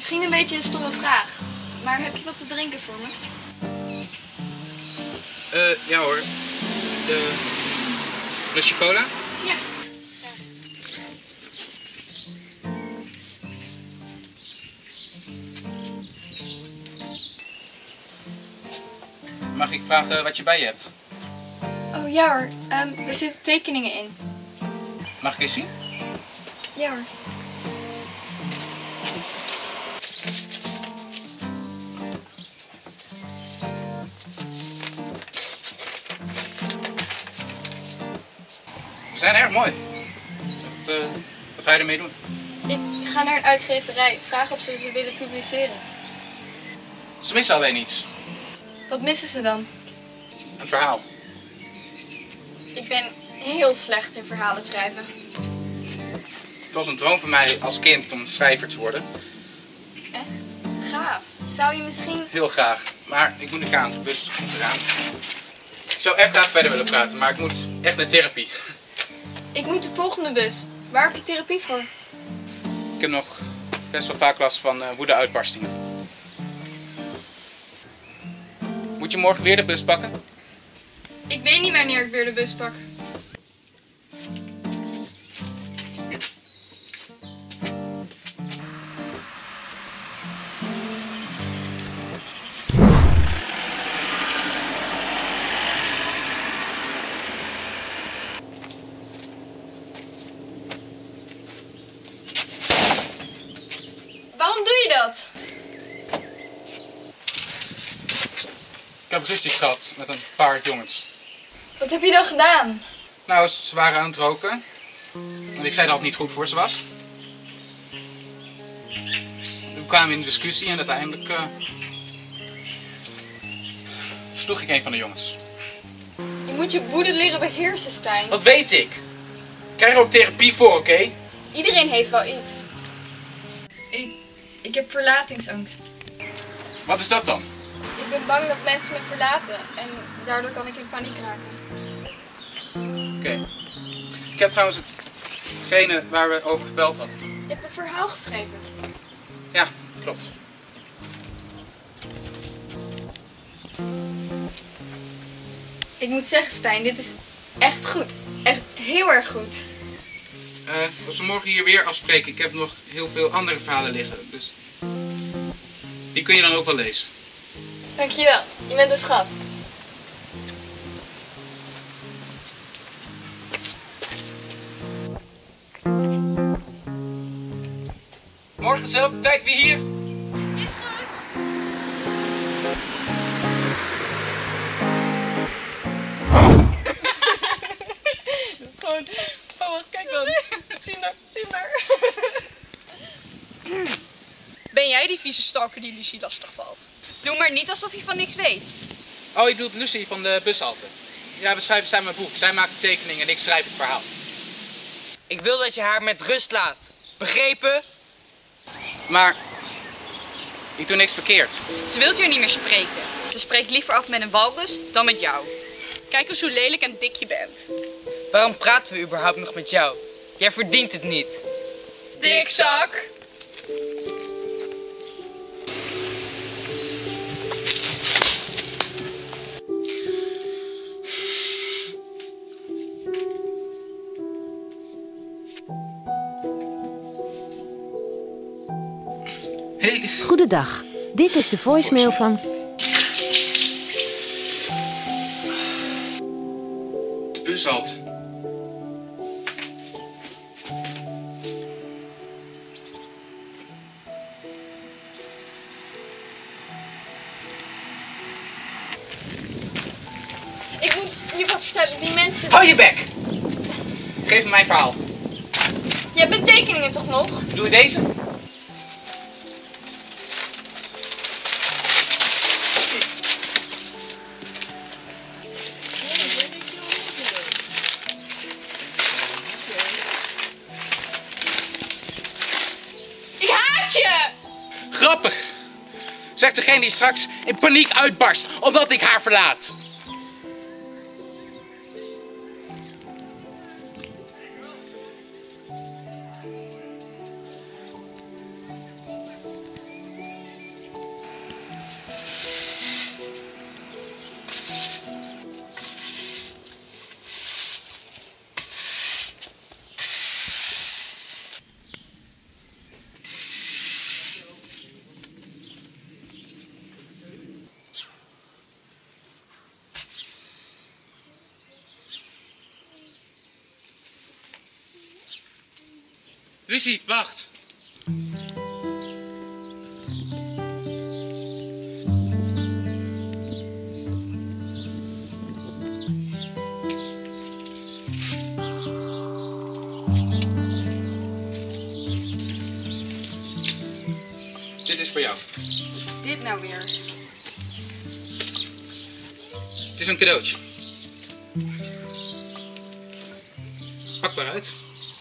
Misschien een beetje een stomme vraag, maar heb je wat te drinken voor me? Ja hoor. Lusje cola? Ja. Mag ik vragen wat je bij je hebt? Oh ja hoor, er zitten tekeningen in. Mag ik eens zien? Ja hoor. Ze zijn erg mooi. Wat ga je ermee doen? Ik ga naar een uitgeverij, vragen of ze willen publiceren. Ze missen alleen iets. Wat missen ze dan? Een verhaal. Ik ben heel slecht in verhalen schrijven. Het was een droom van mij als kind om een schrijver te worden. Echt? Gaaf. Zou je misschien... Heel graag. Maar ik moet nu gaan, de bus komt eraan. Ik zou echt graag verder willen praten, maar ik moet echt naar therapie. Ik moet de volgende bus. Waar heb je therapie voor? Ik heb nog best wel vaak last van woede-uitbarstingen. Moet je morgen weer de bus pakken? Ik weet niet wanneer ik weer de bus pak. Waarom doe je dat? Ik heb ruzie gehad met een paar jongens. Wat heb je dan gedaan? Nou, ze waren aan het roken. En ik zei dat het niet goed voor ze was. Toen kwamen we in de discussie en uiteindelijk sloeg ik een van de jongens. Je moet je woede leren beheersen, Stijn. Dat weet ik. Ik krijg er ook therapie voor, oké? Iedereen heeft wel iets. Ik heb verlatingsangst. Wat is dat dan? Ik ben bang dat mensen me verlaten en daardoor kan ik in paniek raken. Oké. Ik heb trouwens hetgene waar we over gebeld hadden. Je hebt een verhaal geschreven. Ja, klopt. Ik moet zeggen, Stijn, dit is echt goed. Echt heel erg goed. Als we morgen hier weer afspreken, ik heb nog heel veel andere verhalen liggen. Dus die kun je dan ook wel lezen. Dankjewel, je bent een schat. Morgen dezelfde tijd weer hier. Is goed. Dat is gewoon... Oh, wacht, kijk dan. Zie maar. Ben jij die vieze stalker die Lucie lastig valt? Doe maar niet alsof je van niks weet. Oh, je bedoelt Lucie van de bushalte. Ja, we schrijven samen een boek. Zij maakt de tekening en ik schrijf het verhaal. Ik wil dat je haar met rust laat. Begrepen? Maar ik doe niks verkeerd. Ze wilt hier niet meer spreken. Ze spreekt liever af met een walrus dan met jou. Kijk eens hoe lelijk en dik je bent. Waarom praten we überhaupt nog met jou? Jij verdient het niet. Dikzak! Hey. Goedendag. Dit is de voicemail van... De bushalte. Ik moet je wat vertellen, die mensen... Hou je bek! Geef me mijn verhaal. Je hebt mijn tekeningen toch nog? Doe je deze? Ik haat je! Grappig! Zegt degene die straks in paniek uitbarst omdat ik haar verlaat. Lucie, wacht. Dit is voor jou. Wat is dit nou weer? Het is een cadeautje. Pak maar uit.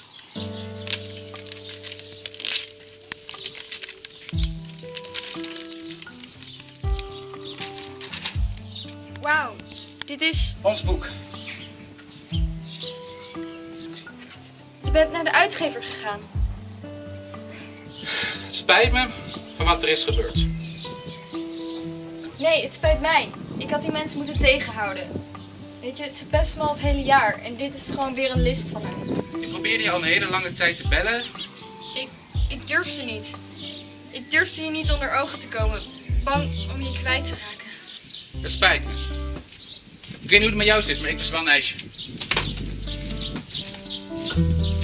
Wauw, dit is... Ons boek. Je bent naar de uitgever gegaan. Het spijt me van wat er is gebeurd. Nee, het spijt mij. Ik had die mensen moeten tegenhouden. Weet je, ze pesten me al het hele jaar. En dit is gewoon weer een list van hen. Ik probeerde je al een hele lange tijd te bellen. Ik durfde niet. Ik durfde je niet onder ogen te komen. Bang om je kwijt te raken. Het spijt me. Ik weet niet hoe het met jou zit, maar ik was wel een ijsje.